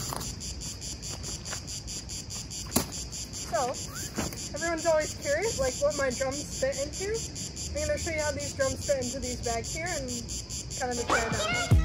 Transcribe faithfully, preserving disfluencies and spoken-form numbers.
So, everyone's always curious, like, what my drums fit into. I'm going to show you how these drums fit into these bags here and kind of the tear down.